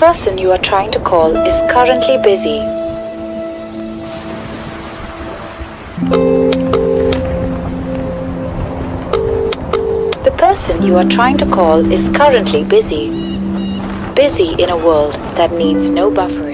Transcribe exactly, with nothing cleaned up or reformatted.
person you are trying to call is currently busy. The person you are trying to call is currently busy. Busy in a world that needs no buffering.